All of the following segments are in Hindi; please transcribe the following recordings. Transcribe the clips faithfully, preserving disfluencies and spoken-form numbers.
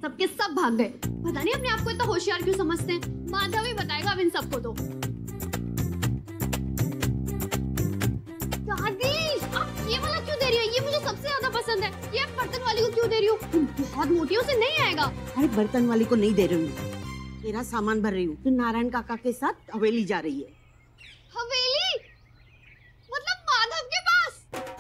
सबके सब भाग गए। पता नहीं अपने आप को इतना होशियार क्यों समझते हैं। माधव ही बताएगा अब इन सबको तो। दादी आप ये वाला क्यों दे रही हो? ये मुझे सबसे ज्यादा पसंद है। ये आप बर्तन वाली को क्यों दे रही हो? बहुत मोटी, उसे नहीं आएगा। अरे बर्तन वाली को नहीं दे रही हूँ, तेरा सामान भर रही हूँ। तो नारायण काका के साथ हवेली जा रही है। हवेली? मतलब माधव के पास?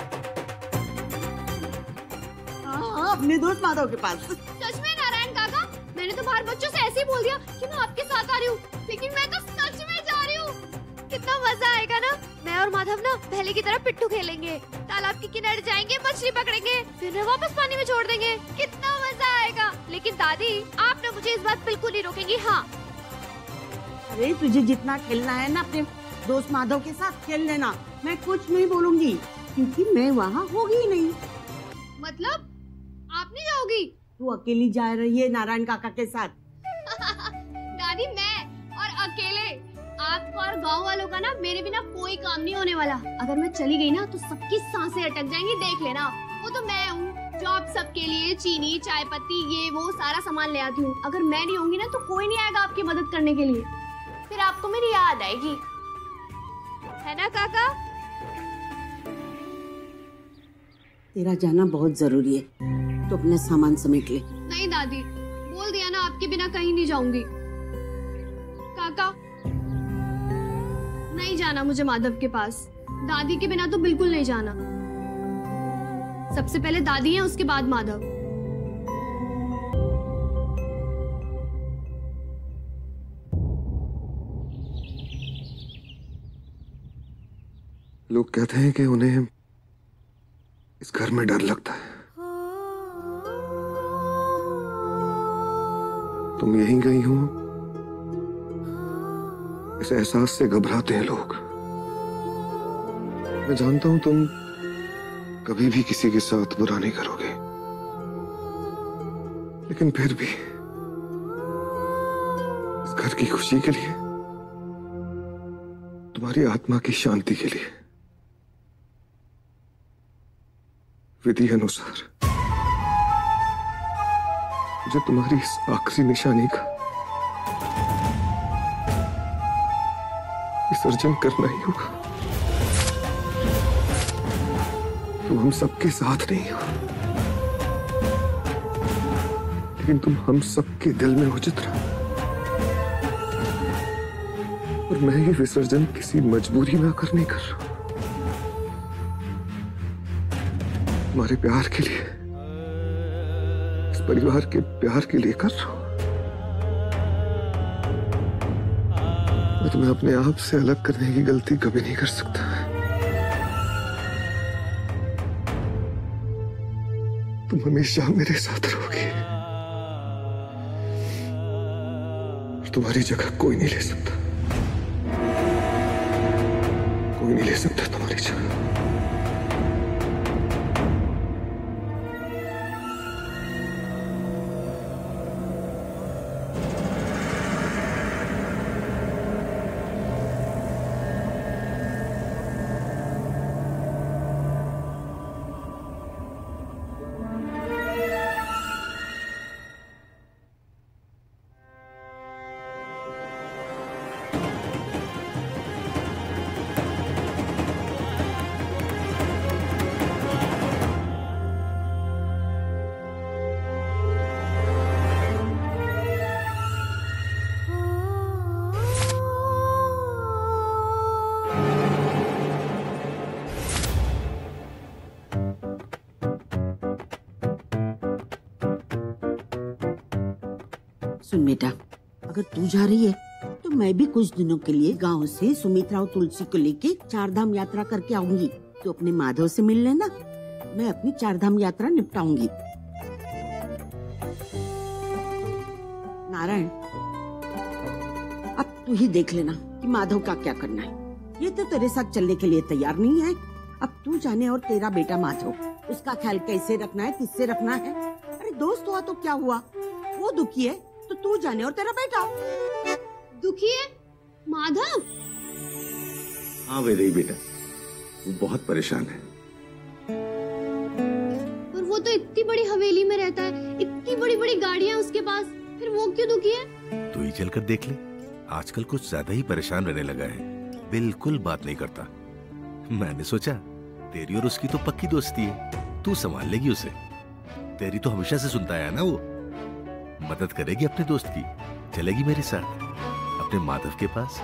हाँ, अपने दोस्त माधव के पास। सच में नारायण काका? मैंने तो बाहर बच्चों से ऐसे ही बोल दिया कि मैं आपके साथ आ रही हूँ, लेकिन मैं तो सच में जा रही हूँ। कितना मजा आएगा ना। मैं और माधव ना पहले की तरह पिट्ठू खेलेंगे, तालाब के किनारे जाएंगे, मछली पकड़ेंगे, फिर वापस पानी में छोड़ देंगे। कितना मजा आएगा। लेकिन दादी आप ना मुझे इस बात बिल्कुल नहीं रोकेंगी। हाँ अरे तुझे जितना खेलना है ना अपने दोस्त माधव के साथ खेल लेना, मैं कुछ नहीं बोलूंगी क्योंकि मैं वहाँ होगी ही नहीं। मतलब आप नहीं जाओगी? तू अकेली जा रही है नारायण काका के साथ। दादी मैं और अकेले? आपको और गांव वालों का ना मेरे बिना कोई काम नहीं होने वाला। अगर मैं चली गई ना तो सबकी सांसें अटक जाएंगी, देख लेना। वो तो मैं हूँ जो आप सबके लिए चीनी, चाय पत्ती, ये वो सारा सामान ले आती हूँ। अगर मैं नहीं होंगी ना तो कोई नहीं आएगा आपकी मदद करने के लिए। फिर आपको मेरी याद आएगी, है ना काका? तेरा जाना बहुत जरूरी है, तो अपना सामान समेट ले। नहीं दादी, बोल दिया ना आपके बिना कहीं नहीं जाऊंगी। काका नहीं जाना मुझे माधव के पास। दादी के बिना तो बिल्कुल नहीं जाना। सबसे पहले दादी है, उसके बाद माधव। लोग कहते हैं कि उन्हें इस घर में डर लगता है। तुम यहीं गई हो, इस एहसास से घबराते हैं लोग। मैं जानता हूं तुम कभी भी किसी के साथ बुरा नहीं करोगे, लेकिन फिर भी इस घर की खुशी के लिए, तुम्हारी आत्मा की शांति के लिए, विधि अनुसार मुझे तुम्हारी इस आखिरी निशानी का विसर्जन करना ही होगा। तुम हम सबके साथ नहीं हो, लेकिन तुम हम सबके दिल में हो चित्रा। और मैं ये विसर्जन किसी मजबूरी में आकर नहीं कर रहा हूं, तुम्हारे प्यार के लिए, इस परिवार के प्यार के लिए कर रहा हूं। मैं तुम्हें अपने आप से अलग करने की गलती कभी नहीं कर सकता। तुम हमेशा मेरे साथ रहोगी, तुम्हारी जगह कोई नहीं ले सकता, कोई नहीं ले सकता तुम्हारी जगह। सुन बेटा, अगर तू जा रही है तो मैं भी कुछ दिनों के लिए गांव से सुमित्रा और तुलसी को लेके चारधाम यात्रा करके आऊंगी। तो अपने माधव से मिल लेना, मैं अपनी चारधाम यात्रा निपटाऊंगी। नारायण, अब तू ही देख लेना कि माधव का क्या करना है। ये तो तेरे साथ चलने के लिए तैयार नहीं है। अब तू जाने और तेरा बेटा माधव, उसका ख्याल कैसे रखना है, किससे रखना है। अरे दोस्त हुआ तो क्या हुआ, वो दुखी है तो तू जाने और तेरा बेटा। दुखी है माधव? हाँ वैदेही बेटा, वो बहुत परेशान है। पर वो वो तो इतनी बड़ी हवेली में रहता है, इतनी बड़ी बड़ी गाड़ियां उसके पास, फिर वो क्यों दुखी है? तू ही चलकर देख ले, आजकल कुछ ज्यादा ही परेशान रहने लगा है, बिल्कुल बात नहीं करता। मैंने सोचा तेरी और उसकी तो पक्की दोस्ती है, तू संभाल लेगी उसे। तेरी तो हमेशा से सुनता है ना वो, मदद करेगी अपने दोस्त की, चलेगी मेरे साथ अपने माधव के पास।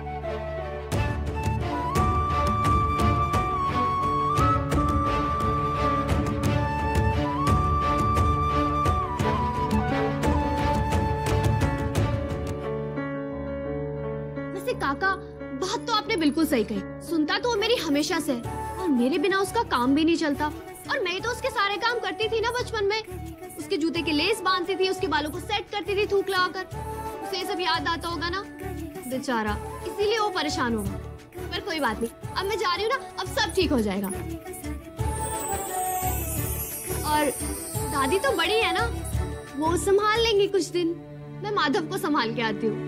वैसे काका, बात तो आपने बिल्कुल सही कही, सुनता तो वो मेरी हमेशा से, और मेरे बिना उसका काम भी नहीं चलता। और मैं तो उसके सारे काम करती थी ना बचपन में, उसके जूते के लेस बांधती थी, उसके बालों को सेट करती थी थूक लगाकर। उसे ये सब याद आता होगा ना बेचारा, इसीलिए वो परेशान होगा। पर कोई बात नहीं, अब मैं जा रही हूँ ना, अब सब ठीक हो जाएगा। और दादी तो बड़ी है ना, वो संभाल लेंगी कुछ दिन, मैं माधव को संभाल के आती हूँ।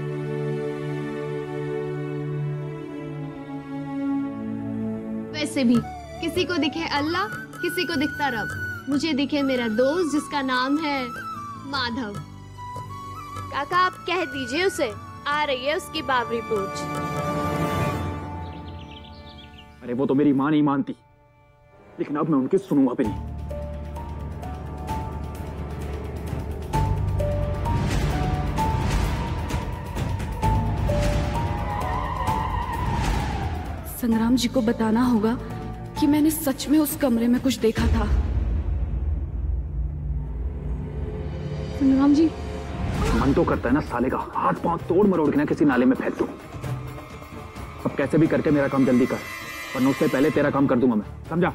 वैसे भी किसी को दिखे अल्लाह, किसी को दिखता रब, मुझे दिखे मेरा दोस्त जिसका नाम है माधव। काका आप कह दीजिए उसे, आ रही है उसकी बाबरी पूछ। अरे वो तो मेरी मां नहीं मानती, लेकिन अब मैं उनकी सुनूंगा भी नहीं। संग्राम जी को बताना होगा कि मैंने सच में उस कमरे में कुछ देखा था। संग्राम जी, मन तो करता है ना साले का हाथ पांव तोड़ मरोड़ के ना किसी नाले में फेंक दूं। अब कैसे भी करके मेरा काम जल्दी कर, वरना उससे पहले तेरा काम कर दूंगा मैं, समझा?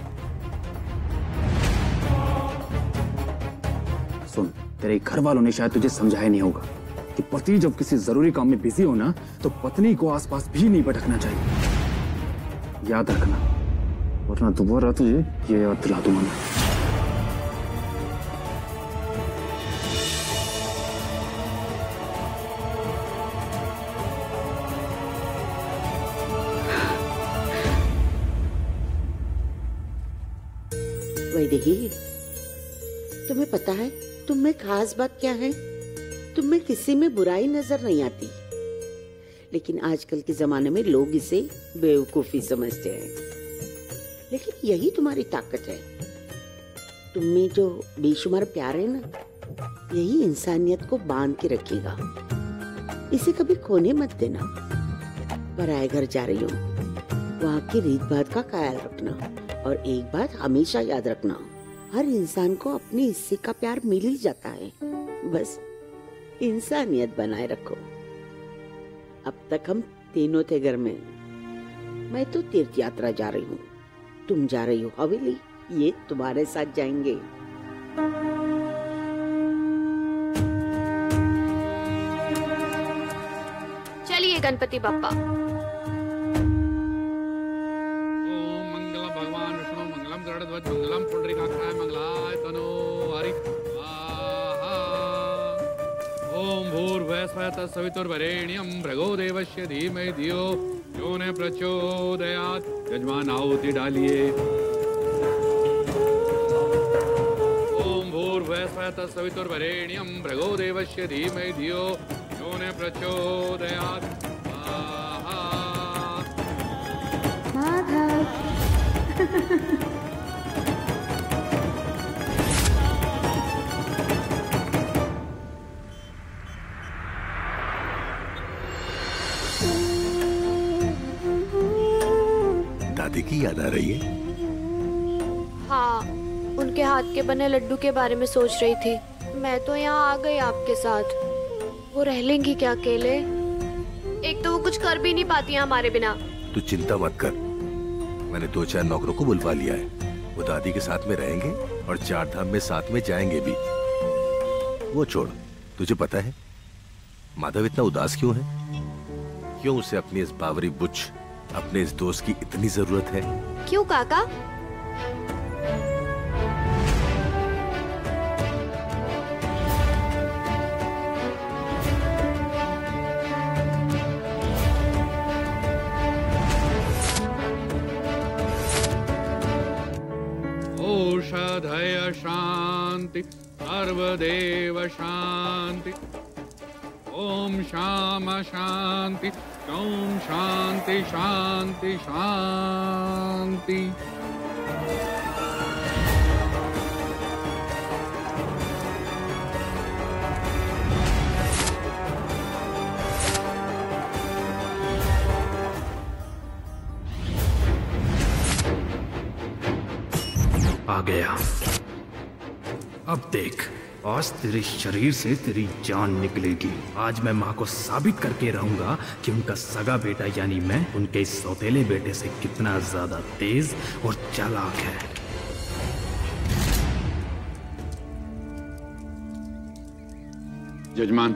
सुन, तेरे घर वालों ने शायद तुझे समझाया नहीं होगा कि पति जब किसी जरूरी काम में बिजी हो ना, तो पत्नी को आसपास भी नहीं भटकना चाहिए। याद रखना, वरना दोबारा तुझे ये याद दिला दूंगा मैं। वैदेही, तुम्हें पता है तुम में खास बात क्या है? तुम में किसी में बुराई नजर नहीं आती, लेकिन आजकल के जमाने में लोग इसे बेवकूफी समझते हैं। लेकिन यही तुम्हारी ताकत है। तुम में जो बेशुमार प्यार है ना, यही इंसानियत को बांध के रखेगा। इसे कभी खोने मत देना। पराए घर जा रही हो, वहाँ की रीत बात का ख्याल रखना, और एक बात हमेशा याद रखना, हर इंसान को अपने हिस्से का प्यार मिल ही जाता है। बस इंसानियत बनाए रखो। अब तक हम तीनों थे घर में। मैं तो तीर्थ यात्रा जा रही हूँ, तुम जा रही हो हवेली, ये तुम्हारे साथ जाएंगे। चलिए गणपति बप्पा। ओम मंगलम भगवान विष्णु मंगलम गरुड़ध्वज मंगलम पुंडरीकाक्षाय मंगलाय तनो हरि स्वाहा। ओम भूर्भुवः स्वः तत्सवितुर्वरेण्यं भर्गो देवस्य धीमहि धियो यो न प्रचोदयात्। यजमान आहुति डालिए। ओम भूर्भुवः स्वः तत्सवितुर्वरेण्यं भर्गो देवस्य धीमहि धियो यो न प्रचोदयात्। दादी की याद आ रही है? हाँ, उनके हाथ के बने लड्डू के बारे में सोच रही थी। मैं तो यहाँ आ गई आपके साथ। वो रह लेंगी क्या अकेले? एक तो वो कुछ कर भी नहीं पाती है हमारे बिना। तू चिंता मत कर, मैंने दो चार नौकरों को बुलवा लिया है। वो दादी के साथ में रहेंगे और चार धाम में साथ में जाएंगे भी। वो छोड़, तुझे पता है माधव इतना उदास क्यों है? क्यों उसे अपनी इस बावरी बुच्च, अपने इस दोस्त की इतनी जरूरत है? क्यों काका? शांति सर्वदेव शांति। ओम श्याम शांति ओम शांति शांति शांति। आ गया। अब देख, आज तेरे शरीर से तेरी जान निकलेगी। आज मैं माँ को साबित करके रहूंगा कि उनका सगा बेटा यानी मैं उनके इस सौतेले बेटे से कितना ज्यादा तेज और चालाक है। जजमान,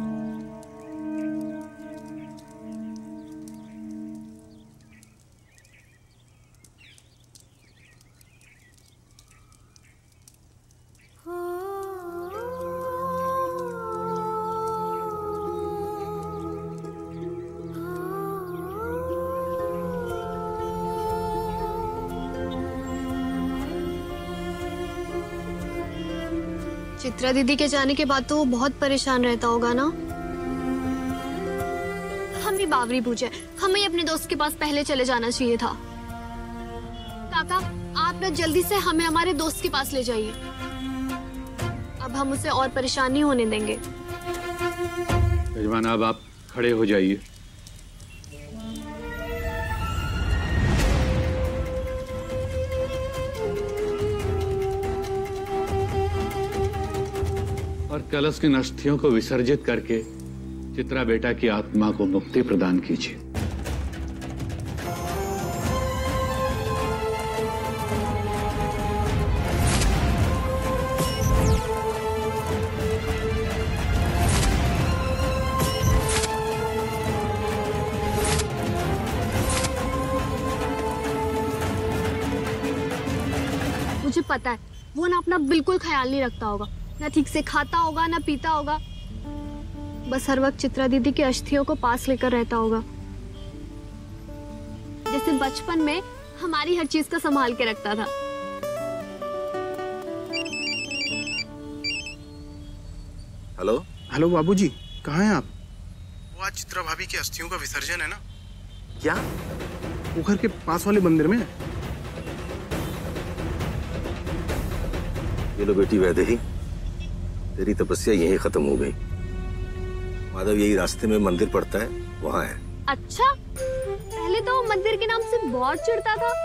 चित्रा दीदी के जाने के बाद तो वो बहुत परेशान रहता होगा ना। हम भी बावरी पूछे, हमें अपने दोस्त के पास पहले चले जाना चाहिए था। काका, आप ना जल्दी से हमें हमारे दोस्त के पास ले जाइए। अब हम उसे और परेशान नहीं होने देंगे। जजमान, अब आप खड़े हो जाइए। और कलश की अस्थियों को विसर्जित करके चित्रा बेटा की आत्मा को मुक्ति प्रदान कीजिए। मुझे पता है वो ना अपना बिल्कुल ख्याल नहीं रखता होगा, ना ठीक से खाता होगा ना पीता होगा, बस हर वक्त चित्रा दीदी की अस्थियों को पास लेकर रहता होगा। जैसे बचपन में हमारी हर चीज को संभाल के रखता था। हेलो हेलो बाबूजी, कहाँ हैं आप? वो आज चित्रा भाभी की अस्थियों का विसर्जन है ना? क्या? वो घर के पास वाले मंदिर में। ये लो बेटी वैदेही, तेरी तपस्या यहीं खत्म हो गई। माधव यही रास्ते में मंदिर पड़ता है, वहाँ है। अच्छा, पहले तो वो मंदिर के नाम से बहुत चिढ़ता था।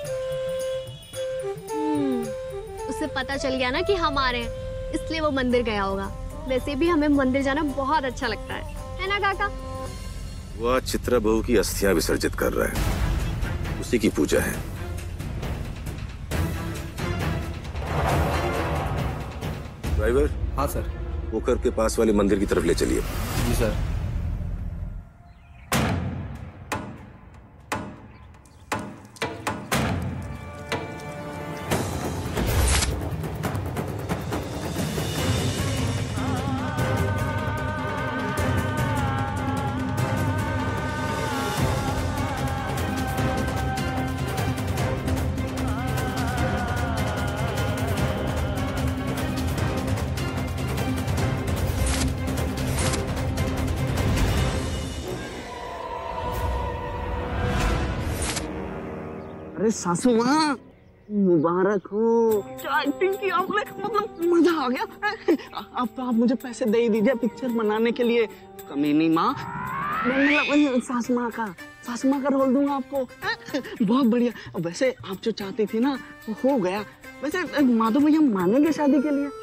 हम्म, उसे पता चल गया ना कि हम आ रहे हैं, इसलिए वो मंदिर गया होगा। वैसे भी हमें मंदिर जाना बहुत अच्छा लगता है, है ना काका? वह चित्रा बहू की अस्थियां विसर्जित कर रहा है, उसी की पूजा है। ड्राइवर। हाँ सर। पोखर के पास वाले मंदिर की तरफ ले चलिए। जी सर। अरे सासू माँ, मुबारक हो। क्या एक्टिंग की आपने, मतलब मजा आ गया। अब तो आप मुझे पैसे दे ही दीजिए पिक्चर बनाने के लिए। कमीनी माँ, मतलब सास माँ का सास माँ का रोल दूंगा आपको। बहुत बढ़िया। वैसे आप जो चाहती थी ना वो हो गया। वैसे माधव भैया मानेंगे शादी के लिए?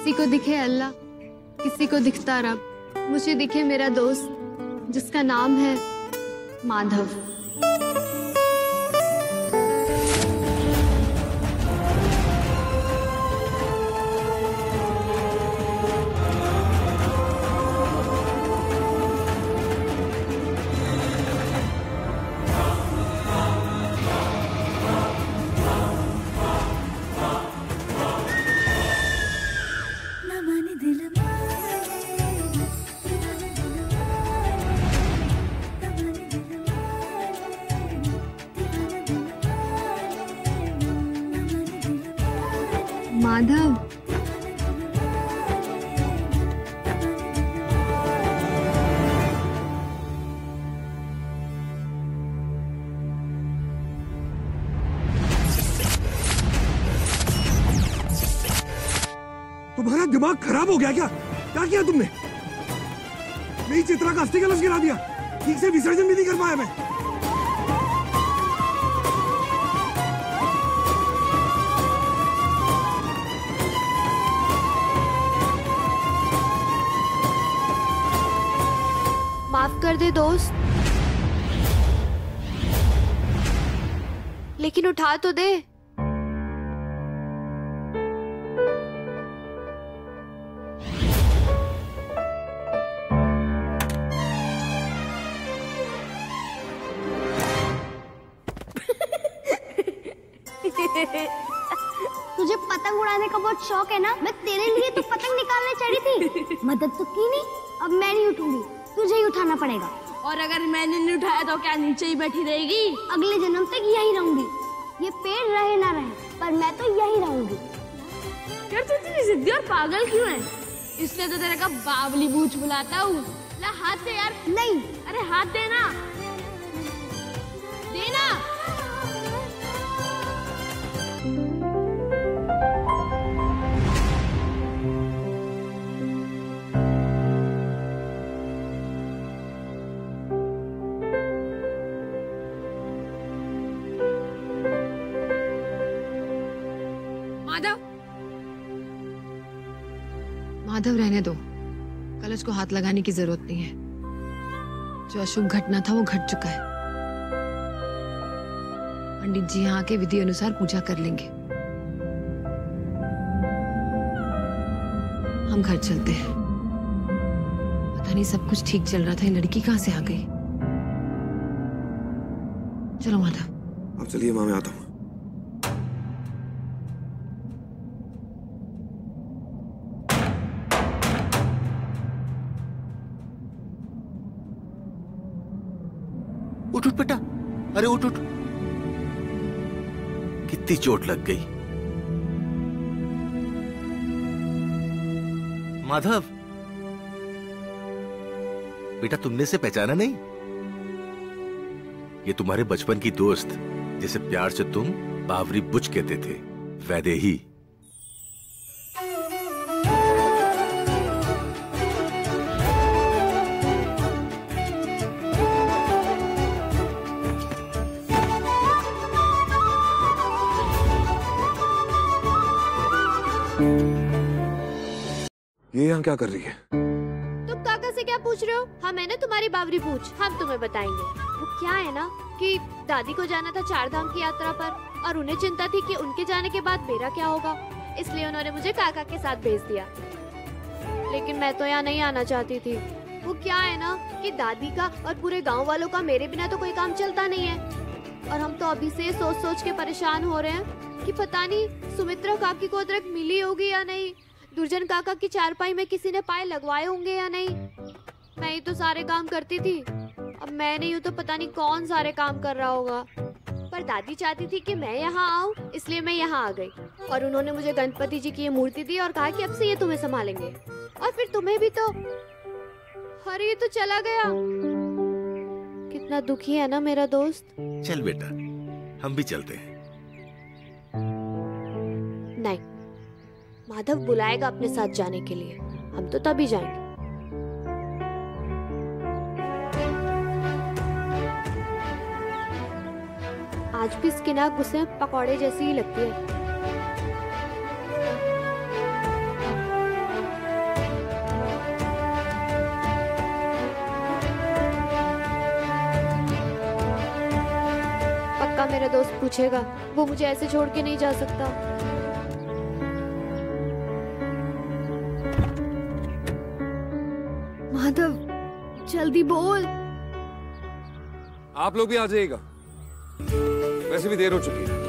किसी को दिखे अल्लाह, किसी को दिखता रब, मुझे दिखे मेरा दोस्त जिसका नाम है माधव। माधव, तुम्हारा दिमाग खराब हो गया क्या? क्या किया तुमने? मेरी चित्रा का अस्थि कलश गिरा दिया, ठीक से विसर्जन भी नहीं कर पाया मैं। माफ कर दे दोस्त, लेकिन उठा तो दे। तुझे पतंग उड़ाने का बहुत शौक है ना? मैं तेरे लिए तो पतंग निकालने चढ़ी थी, मदद तो की नहीं। अब मैं नहीं उठूंगी, तुझे ही उठाना पड़ेगा। और अगर मैंने नहीं उठाया तो क्या नीचे ही बैठी रहेगी? अगले जन्म तक यही रहूंगी। ये पेड़ रहे ना रहे, पर मैं तो यही रहूंगी। यार तू इतनी जिद्दी और पागल क्यों है? इसलिए तो तेरे का बावली बूच बुलाता हूँ। ला हाथ दे यार। नहीं। अरे हाथ देना, देना। माधव, माधव रहने दो। कलश को हाथ लगाने की जरूरत नहीं है। जो अशुभ घटना था वो घट चुका है। पंडित जी यहाँ आके विधि अनुसार पूजा कर लेंगे। हम घर चलते हैं। पता नहीं सब कुछ ठीक चल रहा था, ये लड़की कहाँ से आ गई। चलो माधव। अब चलिए माँ, मैं आता हूँ। उठ उठ बेटा, अरे उठ उठ। कितनी चोट लग गई। माधव बेटा, तुमने से पहचाना नहीं? ये तुम्हारे बचपन की दोस्त, जिसे प्यार से तुम बावरी बुच कहते थे, वैदेही। ये यहाँ क्या कर रही है? तुम काका से क्या पूछ रहे हो? हम है ना तुम्हारी बावरी पूछ, हम तुम्हें बताएंगे। वो क्या है ना कि दादी को जाना था चार धाम की यात्रा पर, और उन्हें चिंता थी कि उनके जाने के बाद मेरा क्या होगा, इसलिए उन्होंने मुझे काका के साथ भेज दिया। लेकिन मैं तो यहाँ नहीं आना चाहती थी। वो क्या है ना कि दादी का और पूरे गाँव वालों का मेरे बिना तो कोई काम चलता नहीं है, और हम तो अभी से सोच सोच के परेशान हो रहे हैं कि पता नहीं सुमित्रा काकी को अदरक मिली होगी या नहीं, दुर्जन काका की चारपाई में किसी ने पाए लगवाए होंगे या नहीं। मैं ही तो सारे काम करती थी, अब मैं नहीं हूँ तो पता नहीं कौन सारे काम कर रहा होगा। पर दादी चाहती थी कि मैं यहाँ आऊँ, इसलिए मैं यहाँ आ गई। और उन्होंने मुझे गणपति जी की ये मूर्ति दी और कहा कि अब से ये तुम्हें संभालेंगे, और फिर तुम्हें भी तो। अरे ये तो चला गया। कितना दुखी है ना मेरा दोस्त। चल बेटा, हम भी चलते हैं। नहीं, माधव बुलाएगा अपने साथ जाने के लिए, हम तो तभी जाएंगे। आज भी इसकी नाक गुस्से में पकौड़े जैसी ही लगती है। मेरा दोस्त पूछेगा, वो मुझे ऐसे छोड़ के नहीं जा सकता। माधव जल्दी बोल। आप लोग भी आ जाइएगा, वैसे भी देर हो चुकी है।